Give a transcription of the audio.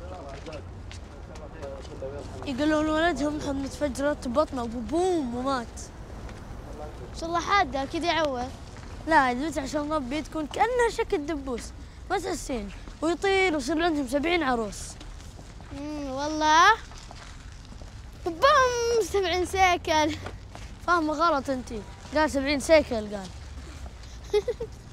يقولون ولدهم حملت فجرت ببطنه وبوم ومات. ما شاء الله حاده اكيد يعور. لا البنت عشان ربي تكون كأنها شكل دبوس ما تحسين ويطير ويصير عندهم 70 عروس. والله بوم 70 سيكل. فاهمة غلط انتي، قال 70 سيكل قال.